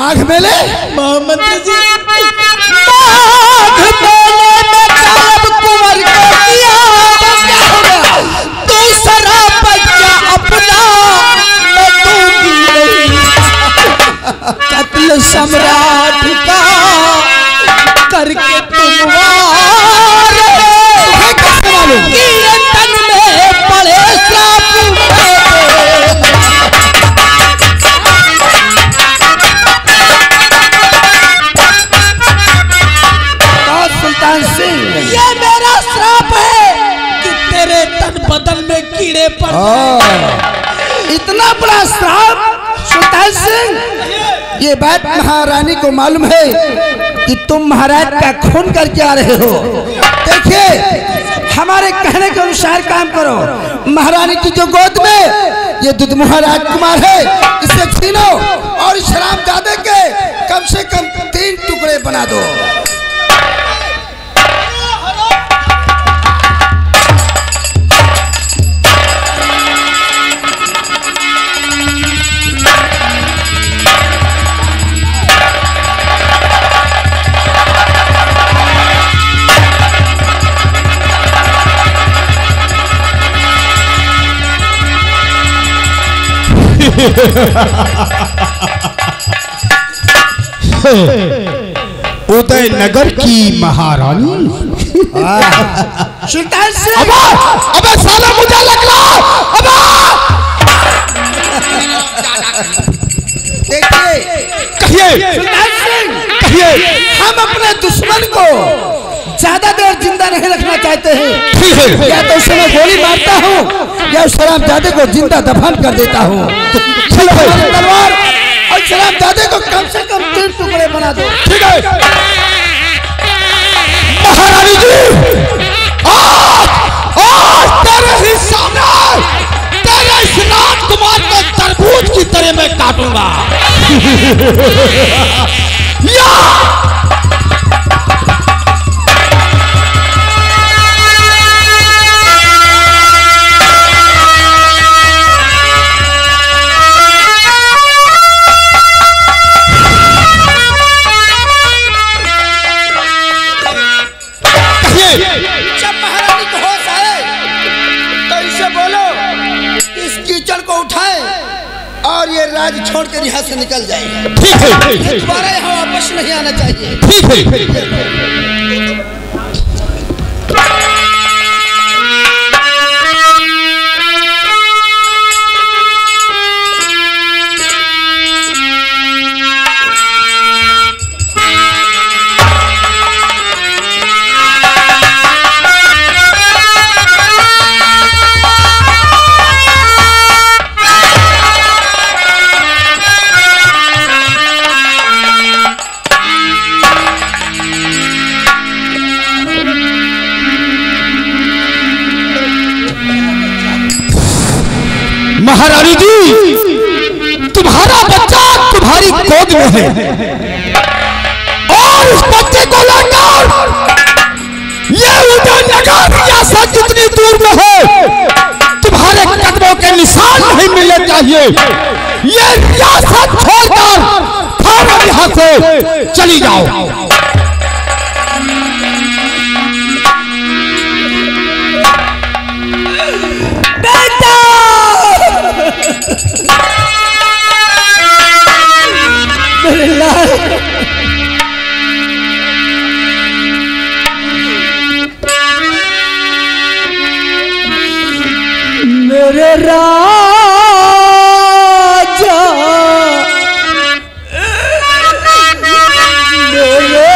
माघ मेले महामंत्री जी माघ मेले में काब कुंवर को किया क्या हो गया? दूसरा बच्चा अपना मैं दूंगी नहीं। कत्ल सम्राट का करके तुम वारे कीर्तन में पड़े श्राप सुल्तान सिंह, ये मेरा श्राप है कि तेरे तन बदन में कीड़े पड़ जाएं। इतना बड़ा श्राप सुल्तान सिंह, ये बात महारानी को मालूम है कि तुम महाराज का खून करके आ रहे हो। देखिए हमारे कहने के अनुसार काम करो। महारानी की जो गोद में ये दुधमुहा राजकुमार है इसे छीनो और शराबजादे के कम से कम 3 टुकड़े बना दो। उदय नगर की महारानी सुल्तान सिंह, अबे साला मुझे लग रहा। देखिए कहिए सुल्तान सिंह, कहिए। हम अपने दुश्मन को ज्यादा देर जिंदा नहीं रखना चाहते हैं। ठीक है, या तो उसे मैं गोली मारता हूँ या शराबजादे को जिंदा दफन कर देता हूँ। चलो तलवार और शराबजादे को कम से कम 3 टुकड़े बना दो। ठीक है महारानी जी, आज तेरे ही सामने तेरे इस राजकुमार को तरबूज की तरह मैं काटूंगा। या जब महारानी को होश आए तो इसे बोलो इस कीचड़ को उठाए और ये राज छोड़ कर यहाँ से निकल जाए। ठीक है, दोबारा यहाँ वापस नहीं आना चाहिए। ठीक है। महारानी जी, तुम्हारा बच्चा तुम्हारी गोद में है और इस बच्चे को लेकर ये उदय नगर रियासत जितनी दूर में है तुम्हारे कदमों के निशान नहीं मिलने चाहिए। ये रियासत छोड़कर फौरन यहाँ से चली जाओ। मेरे राजा, मेरे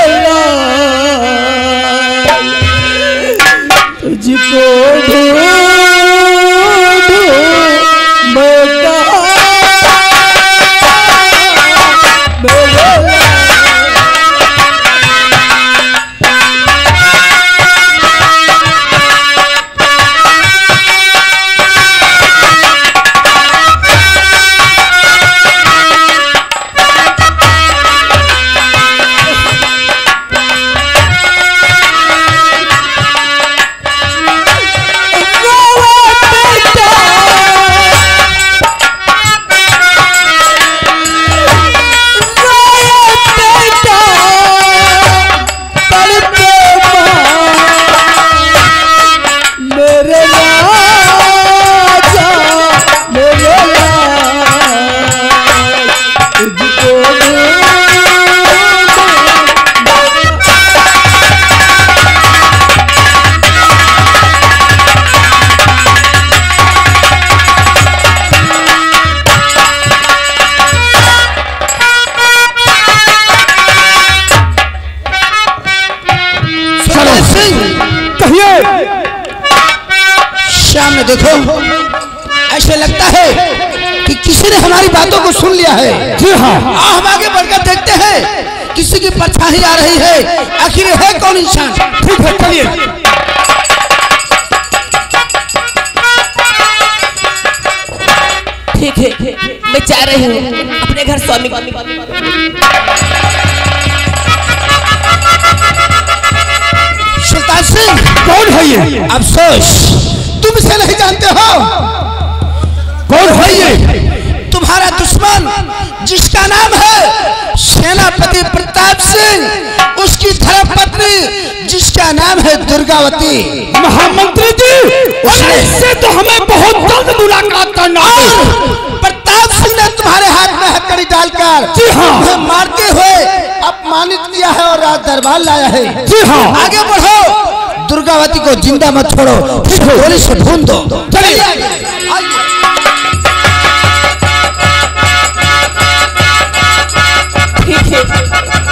में देखो, ऐसे लगता है कि किसी ने हमारी बातों को सुन लिया है। जी हाँ, हम आगे बढ़कर देखते हैं किसी की परछाई आ रही है, आखिर है कौन इंसान। ठीक है, चलिए। ठीक है, मैं जा रही हूँ अपने घर स्वामी। सुल्तान सिंह, कौन है ये? अफसोस तुम इसे नहीं जानते हो। कौन है ये? तुम्हारा दुश्मन जिसका नाम है सेनापति प्रताप सिंह, उसकी धर्मपत्नी जिसका नाम है दुर्गावती। महामंत्री जी, इससे तो हमें बहुत जल्द मुलाकात करना है। प्रताप सिंह ने तुम्हारे हाथ में हथकड़ी डालकर जी हाँ, तुम्हें मारते हुए अपमानित किया है और राज दरबार लाया है। जी हाँ, आगे बढ़ो, दुर्गावती को जिंदा मत छोड़ो, गोली से भून दो। चलिए। ठीक है।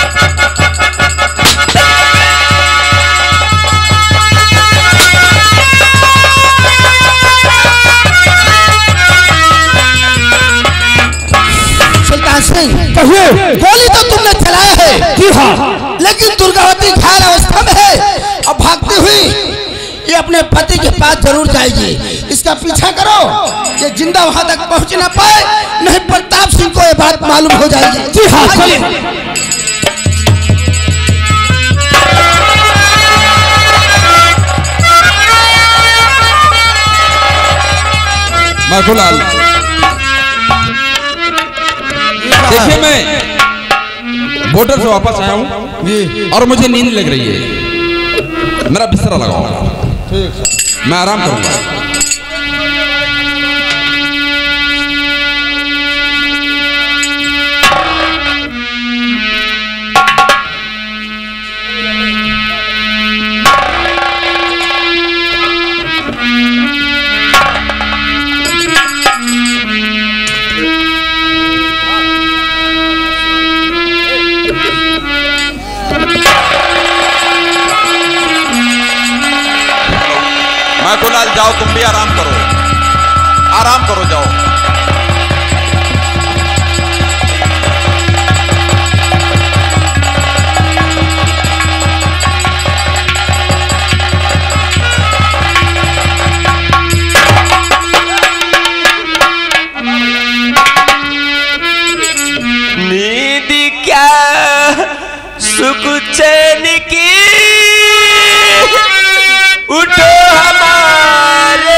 सुल्तान सिंह, कहिए। गोली तो तुमने चलाया है, जी हाँ, लेकिन दुर्गावती घायल अवस्था में है और भागती हुई ये अपने पति के पास जरूर जाएगी। इसका पीछा करो, ये जिंदा वहां तक पहुंच ना पाए, नहीं प्रताप सिंह को ये बात मालूम हो जाएगी। जी हाँ, चलिए। माखूलाल, देखिए मैं बॉर्डर से वापस आया हूँ और मुझे नींद लग रही है। मेरा बिस्तरा लगाओ, मैं आराम करूंगा। माखूलाल, जाओ तुम भी आराम करो, जाओ। नींद क्या सुख चैन की, उठो हमारे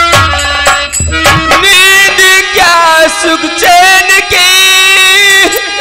नींद क्या सुख चैन की,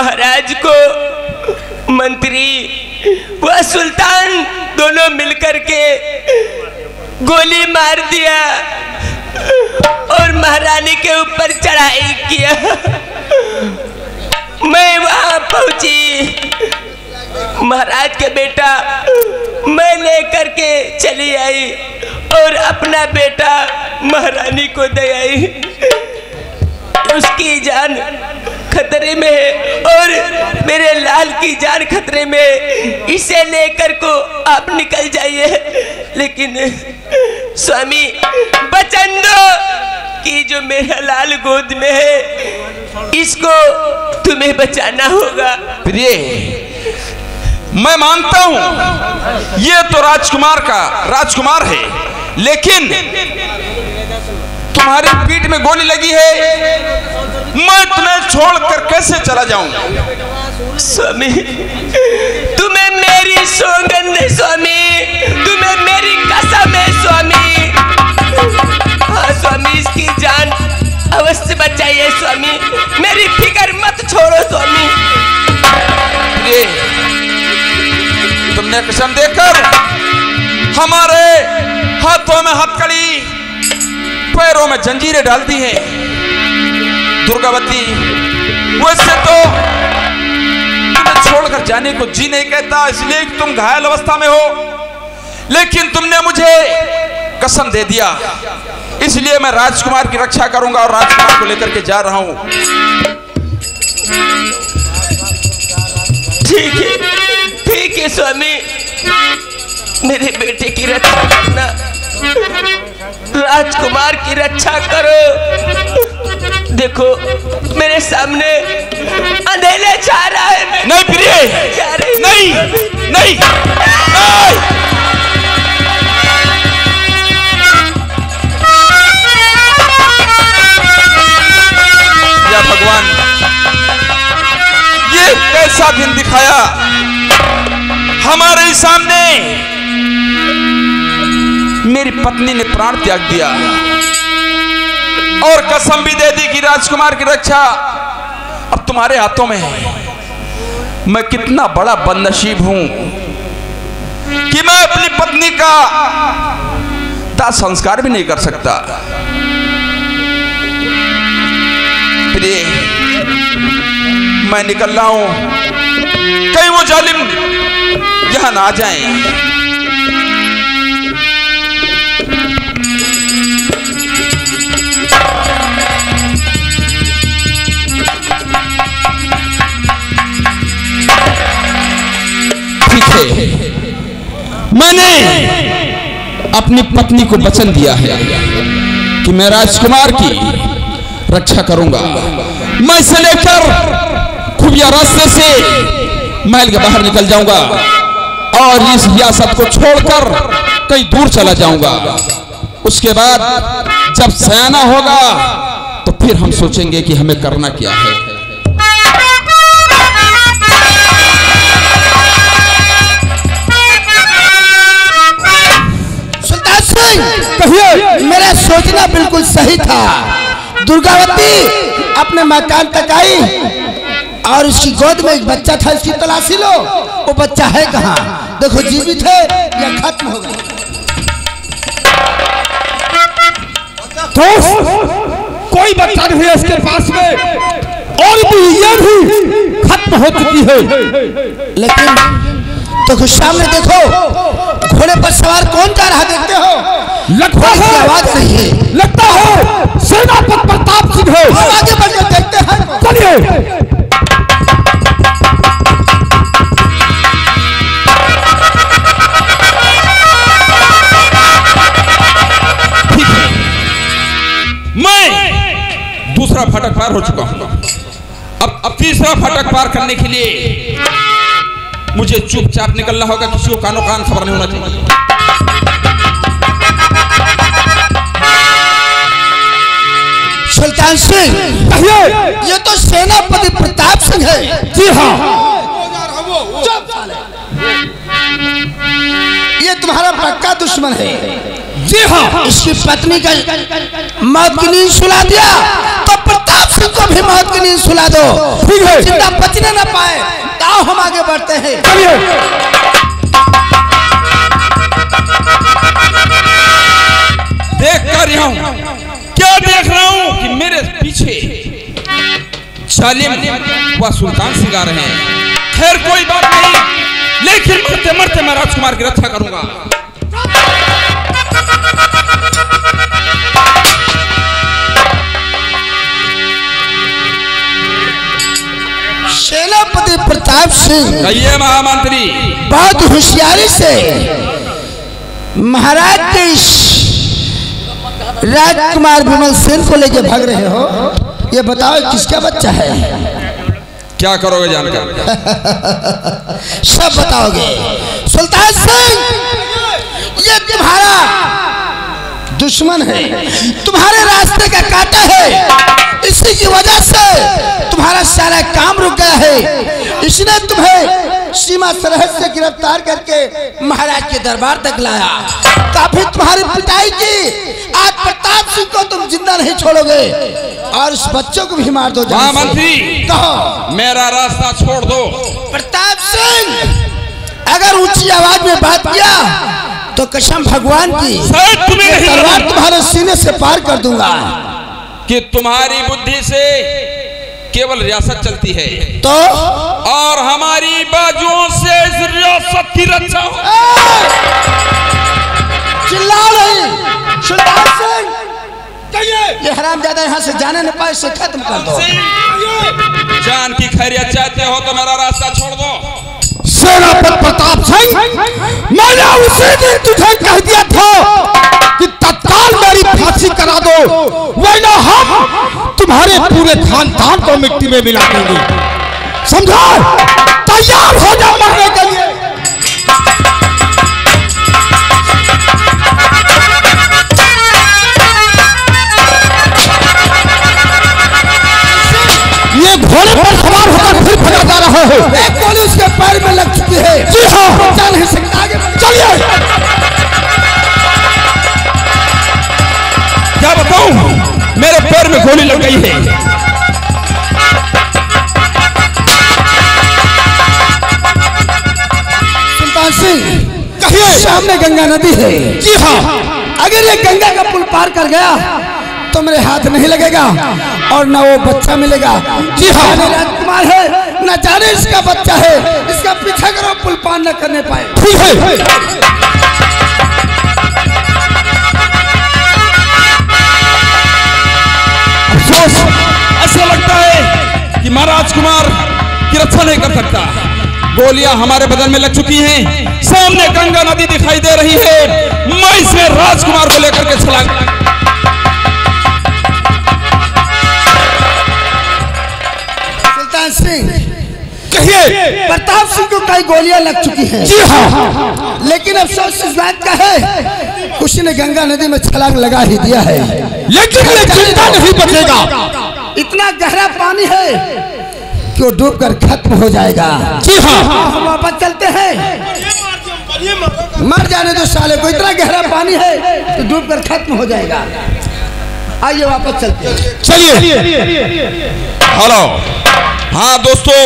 महाराज को मंत्री व सुल्तान दोनों मिलकर के गोली मार दिया और महारानी के ऊपर चढ़ाई किया। मैं वहां पहुंची, महाराज के बेटा मैं लेकर के चली आई और अपना बेटा महारानी को दे आई। उसकी जान खतरे में है और मेरे लाल की जान खतरे में, इसे लेकर को आप निकल जाइए। लेकिन स्वामी बचन दो कि जो मेरा लाल गोद में है इसको तुम्हें बचाना होगा। प्रिय, मैं मानता हूं ये तो राजकुमार है, लेकिन तुम्हारी पीठ में गोली लगी है, मैं तुम्हें छोड़कर कैसे चला जाऊं? स्वामी तुम्हें मेरी सौगंध है स्वामी, तुम्हें मेरी कसम है स्वामी। हाँ स्वामी, इसकी जान अवश्य बचाइए स्वामी, मेरी फिक्र मत छोड़ो स्वामी। ये तुमने कसम देकर हमारे हाथों में हथकड़ी, पैरों में जंजीरें डाल दी हैं दुर्गावती। वैसे तो तुम्हें छोड़कर जाने को जी नहीं कहता, इसलिए तुम घायल अवस्था में हो, लेकिन तुमने मुझे कसम दे दिया, इसलिए मैं राजकुमार की रक्षा करूंगा और राजकुमार को लेकर के जा रहा हूं। ठीक है स्वामी, मेरे बेटे की रक्षा करना, राजकुमार की रक्षा करो। देखो मेरे सामने अंधेरे छा रहा है। नहीं प्रिय, नहीं नहीं, नहीं। या भगवान, ये कैसा दिन दिखाया हमारे सामने। मेरी पत्नी ने प्राण त्याग दिया और कसम भी दे दी कि राजकुमार की रक्षा अब तुम्हारे हाथों में है। मैं कितना बड़ा बदनसीब हूं कि मैं अपनी पत्नी का दाह संस्कार भी नहीं कर सकता। प्रिय, मैं निकल रहा हूं, कहीं वो जालिम यहां ना आ जाएं। मैंने अपनी पत्नी को वचन दिया है कि मैं राजकुमार की रक्षा करूंगा। मैं इसे लेकर खुफिया रास्ते से महल के बाहर निकल जाऊंगा और इस रियासत को छोड़कर कहीं दूर चला जाऊंगा। उसके बाद जब सयाना होगा तो फिर हम सोचेंगे कि हमें करना क्या है। मेरा सोचना बिल्कुल सही था। दुर्गावती अपने मकान तक आई और उसकी गोद में एक बच्चा था, इसकी तलाशी लो। वो बच्चा है कहाँ? देखो जीवित है या खत्म हो गया। तो कोई बच्चा नहीं है इसके पास में और भी ये भी खत्म हो चुकी है। लेकिन तो सामने देखो, घोड़े पर सवार कौन जा रहा देखते हो? लगता है आवाज नहीं है, लगता है सेनापति प्रताप सिंह है। आगे बढ़कर देखते हैं। चलिए। ठीक है, मैं दूसरा फाटक पार हो चुका हूं। अब तीसरा फाटक पार करने के लिए मुझे चुपचाप निकलना होगा, किसी को कानो कान खबर नहीं होना चाहिए। सुल्तान सिंह, ये तो सेनापति प्रताप सिंह है। जी हाँ, ये तुम्हारा पक्का दुश्मन है। जी हाँ, इसकी पत्नी का मौत की नींद सुला दिया तो प्रताप सिंह को भी मौत की नींद सुला दो। ठीक है, जिंदा बचने न पाए। आओ हम आगे बढ़ते हैं। देख कर रहा हूं, क्या देख रहा हूं कि मेरे पीछे जालिम व सुल्तान सिंह आ रहे हैं। खैर कोई बात नहीं, लेकिन मरते मरते मैं राजकुमार की रक्षा करूंगा। सेनापति प्रताप सिंह कहिए महामंत्री। बहुत होशियारी से महाराज के इस राजकुमार विमल सेन को लेके भाग रहे हो। ये बताओ किसका बच्चा है? क्या करोगे जानकर? सब बताओगे। सुल्तान सिंह, ये तुम्हारा दुश्मन है, तुम्हारे रास्ते का कांटा है। इसी की वजह से तुम्हारा सारा काम रुक गया है। इसने तुम्हें सीमा सरहद से गिरफ्तार करके महाराज के दरबार तक लाया। काफी तुम्हारी पिटाई की। आज प्रताप सिंह को तुम जिंदा नहीं छोड़ोगे और उस बच्चों को भी मार दो। महामंत्री, कहो मेरा रास्ता छोड़ दो। प्रताप सिंह, अगर ऊंची आवाज में बात किया तो कसम भगवान की तलवार तुम्हारे सीने से पार कर दूंगा। कि तुम्हारी बुद्धि से केवल रियासत चलती है तो और हमारी बाजुओं से इस रियासत की रक्षा हो। चिल्ला नहीं। सुल्तान सिंह, ये हरामजादा यहाँ से जाने न पाए, इसे खत्म कर दो। जान की खैरियत चाहते हो तो मेरा रास्ता छोड़ दो। सेनापति प्रताप सिंह, मैंने उसी दिन तुझे कह दिया था कि तत्काल मेरी फांसी करा दो, वरना हम तुम्हारे पूरे खानदान को मिट्टी में मिला देंगे। समझा? तैयार हो जा मरने के लिए। ये घोड़े पर सवार होकर फिर भगा जा रहा है। एक गोली उसके पैर में लग चुकी है। जी हाँ, चल नहीं सकता, आगे चलिए। क्या बताऊं, मेरे पैर में गोली लग गई है। सुल्तान सिंह, कहिए। सामने गंगा नदी है। जी हाँ, अगर ये गंगा का पुल पार कर गया तो मेरे हाथ नहीं लगेगा और ना वो बच्चा मिलेगा। जी हाँ, राजकुमार है, न जाने इसका बच्चा है। इसका पीछा करो, पुल पार न करने पाए। ठीक है। अफसोस, ऐसा लगता है कि मैं राजकुमार की रक्षा नहीं कर सकता। गोलियां हमारे बदन में लग चुकी हैं। सामने गंगा नदी दिखाई दे रही है। मैं इसमें राजकुमार को लेकर के छलांग। सुल्तान सिंह, कहिए। प्रताप सिंह को कई गोलियां लग चुकी हैं। जी हाँ, लेकिन अफसोस इस बात का है उसी ने गंगा नदी में छलांग लगा ही दिया है। लेकिन ये जिंदा नहीं बचेगा। इतना गहरा पानी है कि वो डूब कर खत्म हो जाएगा। जी हाँ, हम वापस चलते हैं। मर जाने दो साले को, इतना गहरा पानी है तो डूब कर खत्म हो जाएगा। आइए वापस चलते हैं। चलिए। हेलो, हाँ दोस्तों,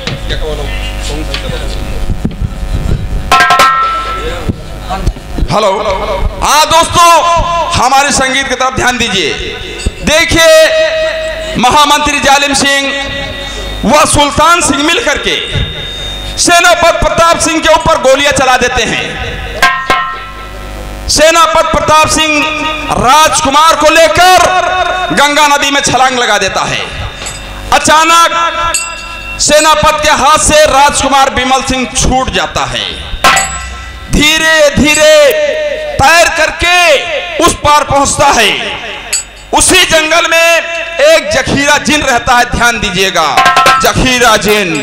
हेलो, हाँ दोस्तों, हमारे संगीत की तरफ ध्यान दीजिए। देखिए, महामंत्री जालिम सिंह व सुल्तान सिंह मिलकर के सेनापति प्रताप सिंह के ऊपर गोलियां चला देते हैं। सेनापति प्रताप सिंह राजकुमार को लेकर गंगा नदी में छलांग लगा देता है। अचानक सेनापति के हाथ से राजकुमार विमल सिंह छूट जाता है। धीरे धीरे तैर करके उस पार पहुंचता है। उसी जंगल में एक जखीरा जिन रहता है, ध्यान दीजिएगा, जखीरा जिन।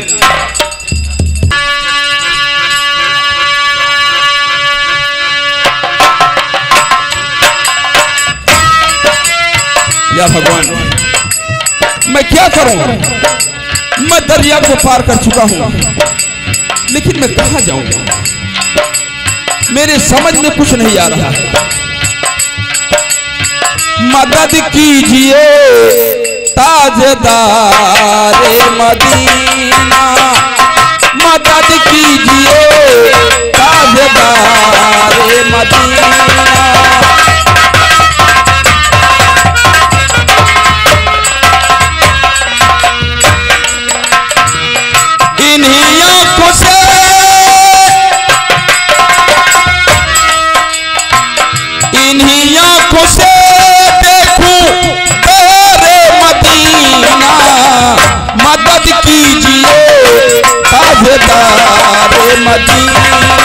या भगवान, मैं क्या करूं? मैं दरिया को पार कर चुका हूं, लेकिन मैं कहां जाऊंगा? मेरे समझ में कुछ नहीं आ रहा है। मदद कीजिए ताज ताजदारे मदीना, मदद कीजिए ताजदारे मदीना। इन्हीं आंखों से देखूं तेरे मदीना, मदद कीजिए ताजदारे मदीना।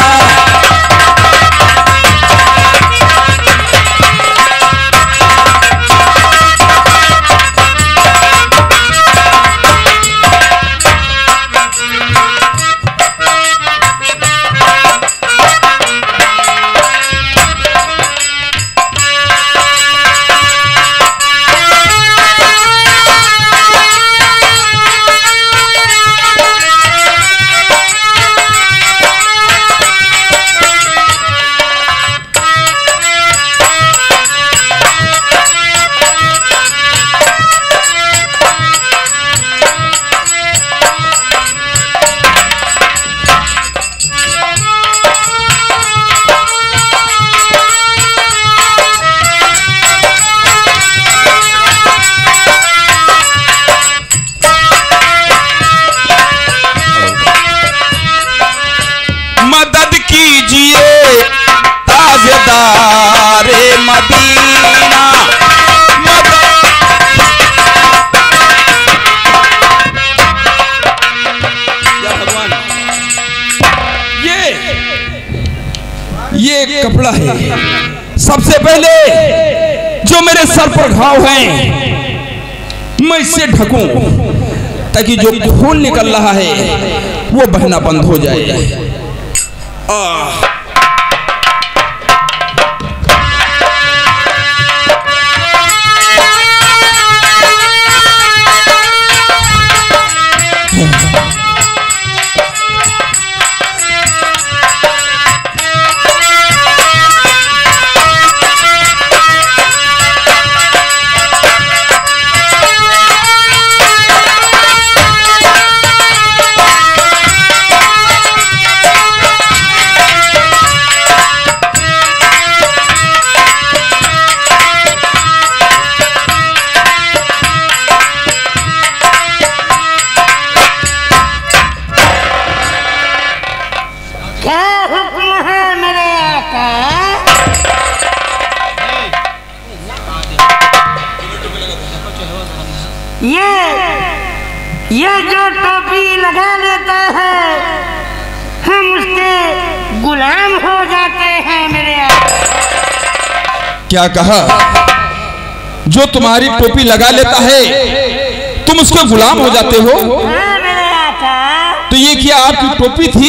ताजदारे मदीना, या भगवान, ये कपड़ा है। सबसे पहले जो मेरे सर पर घाव हैं मैं इससे ढकूं ताकि जो खून निकल रहा है वो बहना बंद हो जाए। ये जो टोपी लगा लेता है हम उसके गुलाम हो जाते हैं मेरे आका। क्या कहा? जो तुम्हारी टोपी लगा लेता है तुम उसके गुलाम हो जाते हो? हाँ मेरे आका। तो ये क्या आपकी टोपी थी?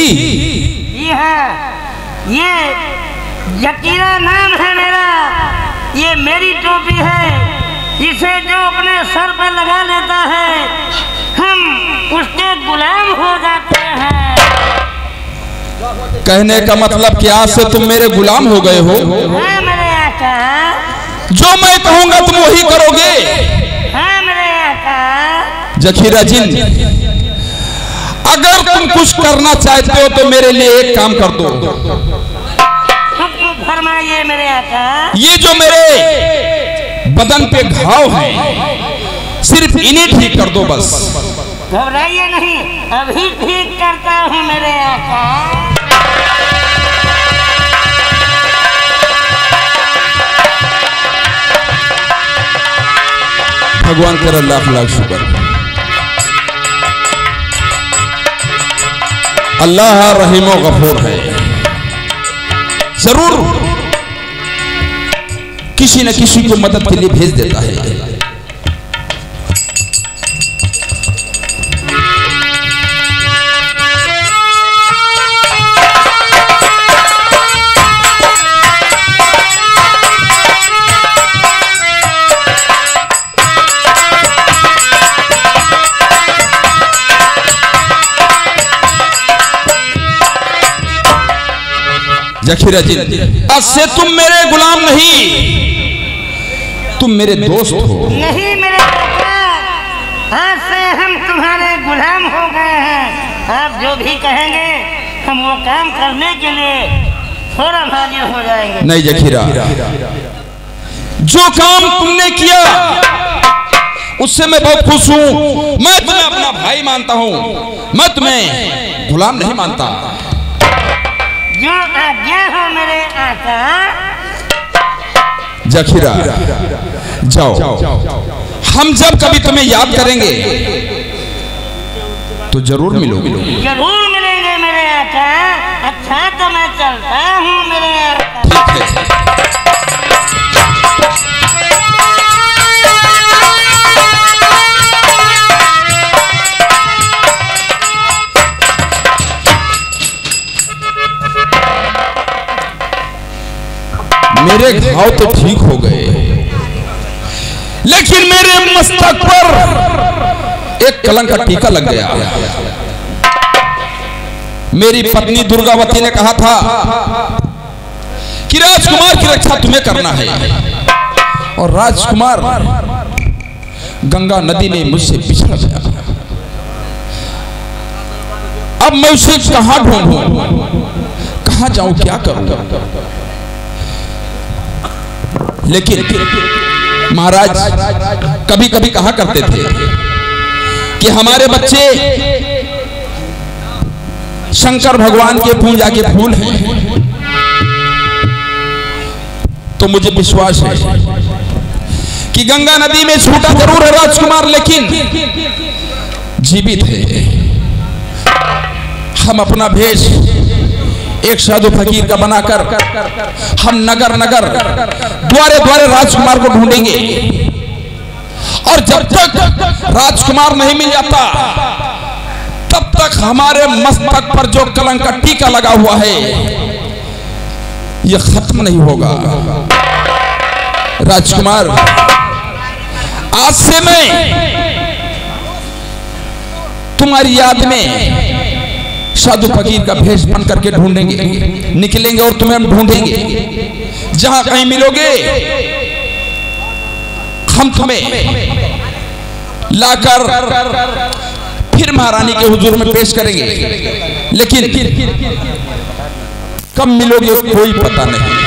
ये जकीरा नाम है मेरा, ये मेरी टोपी है। इसे जो अपने सर पर लगा लेता है हम उसके गुलाम हो जाते हैं। कहने का मतलब कि आज से तुम मेरे गुलाम हो गए हो? हाँ मेरे आका। जो मैं कहूंगा तुम वही करोगे? हाँ मेरे आका। जखीरा जिन, अगर तुम कुछ करना चाहते हो तो मेरे लिए एक काम कर दो। फरमाइए मेरे आका। ये जो मेरे बदन पे घाव है सिर्फ इन्हें ठीक कर दो बस। घबराइए नहीं, अभी ठीक करता हूँ मेरे आका। भगवान तेरा लाख लाख शुक्र। अल्लाह रहीम व गफूर है, जरूर किसी न किसी को मदद के लिए भेज देता है। जखीरा जी, आज से तुम मेरे गुलाम नहीं, तुम मेरे दोस्त हो। नहीं मेरे आका, आज से हम तुम्हारे गुलाम हो गए हैं। आप जो भी कहेंगे हम वो काम करने के लिए थोड़ा हाजिर हो जाएंगे। नहीं जखीरा, जो काम तुमने किया उससे मैं बहुत खुश हूं। मैं तुम्हें अपना भाई मानता हूं, मैं तुम्हें गुलाम नहीं मानता। जो आज्ञा हो मेरे आका। जखीरा जाओ, हम जब कभी तुम्हें याद करेंगे तो जरूर मिलोगे। जरूर मिलेंगे मेरे आका। अच्छा तो मैं चलता हूँ मेरे आका। ठीक है। मेरे घाव तो ठीक हो गए, लेकिन मेरे मस्तक पर एक कलंक का टीका लग गया। मेरी पत्नी दुर्गावती ने कहा था कि राजकुमार की रक्षा तुम्हें करना है, और राजकुमार गंगा नदी में मुझसे पिछड़ गया। अब मैं उसे कहां ढूंढूं, कहां जाऊं, क्या करूं? लेकिन महाराज कभी कभी कहा करते थे कि हमारे बच्चे शंकर भगवान के पूजा के फूल हैं। तो मुझे विश्वास है कि गंगा नदी में छूटा जरूर है राजकुमार, लेकिन जीवित है। हम अपना भेष एक साधु फकीर का बनाकर हम नगर नगर द्वारे द्वारे राजकुमार को ढूंढेंगे, और जब तक राजकुमार नहीं मिल जाता तब तक हमारे मस्तक पर जो कलंक का टीका लगा हुआ है यह खत्म नहीं होगा। राजकुमार, आज से मैं तुम्हारी याद में साधु फकीर का भेष बन करके ढूंढेंगे, निकलेंगे और तुम्हें हम ढूंढेंगे। जहां कहीं मिलोगे हम तुम्हें लाकर फिर महारानी के हुजूर में पेश करेंगे, लेकिन कब मिलोगे कोई पता नहीं।